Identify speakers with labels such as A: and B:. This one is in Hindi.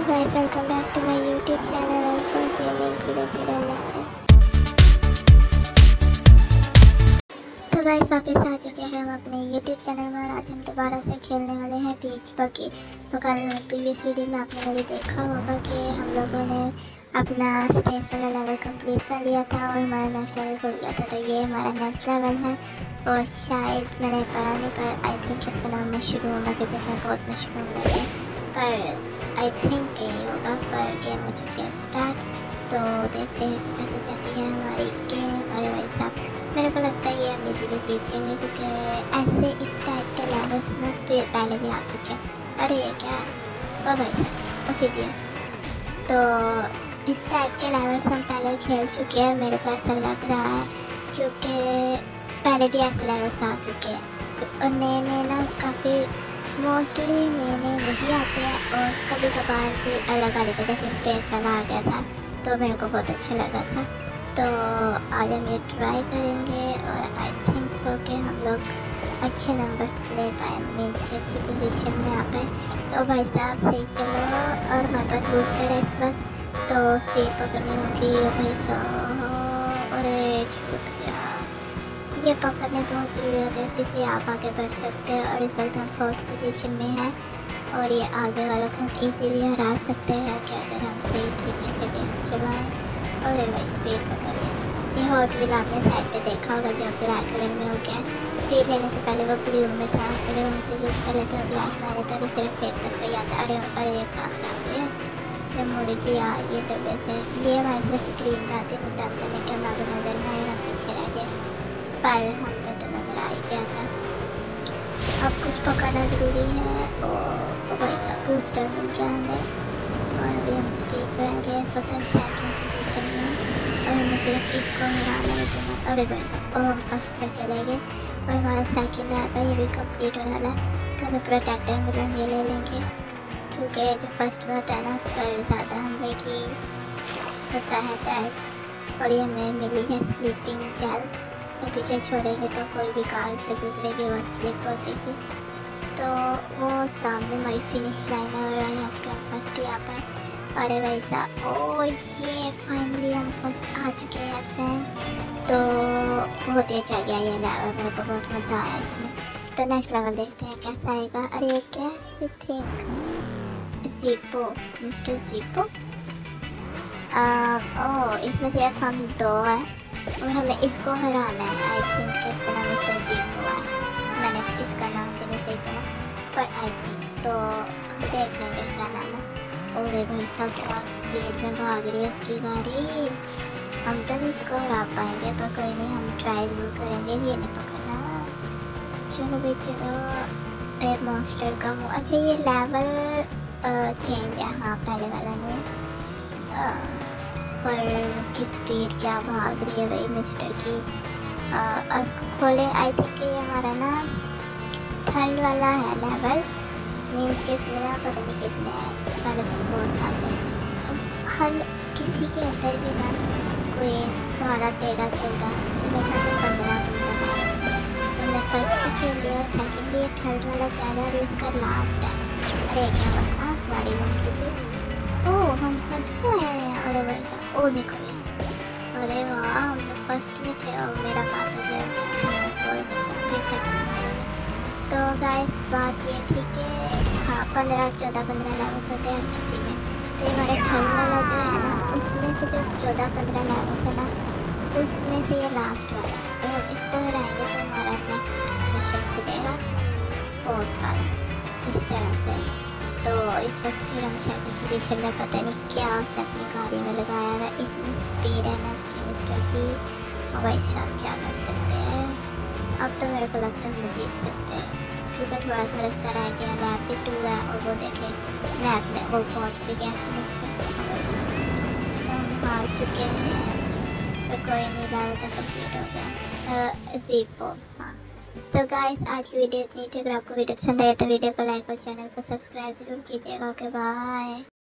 A: guys, welcome back to my YouTube channel Altra Gaming 009। तो गाइस वापस आ चुके हैं हम अपने YouTube चैनल में और आज हम दोबारा से खेलने वाले हैं बीच बगी। तो कल प्रीवियस वीडियो में आपने भी देखा होगा कि हम लोगों ने अपना स्पेस वाला लेवल कंप्लीट कर लिया था और हमारा नेक्स्ट लेवल खुल गया था। तो ये हमारा नेक्स्ट लेवल है और शायद मैंने पढ़ा नहीं पर आई थिंक इसका नाम मशरूम है क्योंकि इसमें बहुत मशरूम लगे, पर आई थिंक यही होगा। पर गेम हो चुकी है स्टार्ट, तो देखते हैं कैसे जाती है हमारी गेम। अरे भाई साहब, मेरे को लगता है ये हम इजीली जीत जाएंगे क्योंकि ऐसे इस टाइप के लेवल्स ना पहले भी आ चुके हैं। अरे ये क्या, ओ भाई साहब उसी दिया। तो इस टाइप के लेवल्स हम पहले खेल चुके हैं, मेरे को ऐसा लग रहा है क्योंकि पहले भी ऐसे लेवल्स आ चुके हैं और नए नए ना काफ़ी मोस्टली नए वही आते हैं और कभी कभार भी अलग आ जाते हैं। जैसे स्पेस वाला आ गया था तो मेरे को बहुत अच्छा लगा था। तो आज हम ये ट्राई करेंगे और आई थिंक सो कि हम लोग अच्छे नंबर्स ले पाए, मीन्स की अच्छी पोजीशन में आ पाए। तो भाई साहब सही चलो और हमारे पास बूस्टर है इस वक्त, तो स्पीड पकड़नी होगी भाई साहब। अरे छूट गया, ये पकड़ने बहुत ज़रूरी होता है, इससे आप आगे बढ़ सकते हैं। और इस वक्त हम 4th पोजीशन में हैं और ये आगे वालों को हम इजीली हरा सकते हैं कि अगर हम सही तरीके से गेम चलाएं। और भाई स्पीड पकड़ लें। ये हॉट व्हील आपने साइड पे देखा होगा जो ब्लैक कलर में हो गया। स्पीड लेने से पहले वो ब्लू में था, ब्लू से यूज़ कर लेते और ब्लैक में आ जाता है, सिर्फ एक दफ़ा आता। अरे अरे पास आ गया, ये मुर्गी आ गई डब्बे से। ये हमारे इसमें स्क्रीन में आती है मुद्दा करने के बाद नज़र में आए, हम पीछे रह गए, पर हमें तो नज़र आ ही गया था। अब कुछ पकड़ना ज़रूरी है और भाई सब बूस्टर मिल गया हमें और अभी हम स्पीड बढ़ाएंगे। इस वक्त हम 2nd पोजीशन में और हमें सिर्फ इसको हराना है जो। अरे भाई साहब और हम फर्स्ट में चले गए और हमारा 2nd लैब है ये भी कंप्लीट होने वाला है। तो हमें प्रोटेक्टर मिला, हम ये ले लेंगे क्योंकि जो फर्स्ट में होता है ना उस पर ज़्यादा हमले की होता है टाइप। और ये हमें मिली है स्लीपिंग जेल, ये पीछे छोड़ेंगे तो कोई भी कार से गुजरेगी वो स्लिप हो जाएगी। तो वो सामने हमारी फिनिश लाइन है और यहाँ पे हम फर्स्ट ही आ पाए। अरे भाई साहब और ये फाइनली हम फर्स्ट आ चुके हैं फ्रेंड्स। तो बहुत ही अच्छा गया ये लेवल, मेरे को बहुत मज़ा आया इसमें। तो नेक्स्ट लेवल देखते हैं कैसा आएगा। अरे ये क्या, you think Jeepo, mister Jeepo. Oh इसमें सिर्फ हम 2 हैं और हमें इसको हराना है। आई थिंक इसका नाम मिस्टर जीपो है, मैंने इसका नाम भी नहीं सही पढ़ा पर आई थिंक। तो हम देख लेंगे क्या नाम है। और भाई साहब क्या स्पीड में भाग रही है इसकी गाड़ी, हम तो नहीं इसको हरा पाएंगे पर कोई नहीं, हम ट्राई ज़रूर करेंगे। ये नहीं पकड़ना, चलो भाई चलो। एक मॉन्स्टर का मुँह, अच्छा ये लेवल चेंज है, हाँ पहले वाला नहीं पर उसकी स्पीड क्या भाग रही है भाई मिस्टर की। उसको खोले, आई थिंक ये हमारा ना 3rd वाला है लेवल, मीन्स के इसमें ना पता नहीं कितने हैं, पहले तो 4th आते हैं। हर किसी के अंदर भी ना कोई 12, 13, 14 मेरे ख्याल से 15 हमने फर्स्ट भी खेल लिया और 2nd भी 3rd वाला जा रहा है और इसका लास्ट है। अरे क्या हुआ था, गाड़ी घूम की थी। ओह हम फर्स्ट में आए हैं। अरे भाई साहब ओ निकल गया, अरे वाह हम तो फर्स्ट में थे और मेरा बात हो गया था फिर 2nd में आए। तो गाइस बात ये थी कि हाँ 15 लेवल्स होते हैं किसी में, तो ये हमारे 3rd वाला जो है ना उसमें से जो 14-15 लेवल्स है ना उसमें से ये लास्ट वाला है और हम इसको हराएंगे तो हमारा नेक्स्ट मिशन खुलेगा 4th वाला, इस तरह से। तो इस वक्त फिर हम 2nd पोजीशन में, पता नहीं क्या उसने अपनी गाड़ी में लगाया हुआ, इतनी स्पीड है ना इसकी मिस्टर की। और भाई साहब क्या कर सकते हैं, अब तो मेरे को लगता है हम जीत सकते हैं क्योंकि थोड़ा सा रास्ता रह गया। लैब भी 2 है और वो देखें लैब में वो पहुंच भी गया फिनिश पे। तो हम हार चुके हैं पर कोई नहीं, लेवल तो कंप्लीट हो गया। जीपो हाँ। तो गाइस आज की वीडियो इतनी थी, अगर आपको वीडियो पसंद आए तो वीडियो को लाइक और चैनल को सब्सक्राइब जरूर कीजिएगा। Okay bye.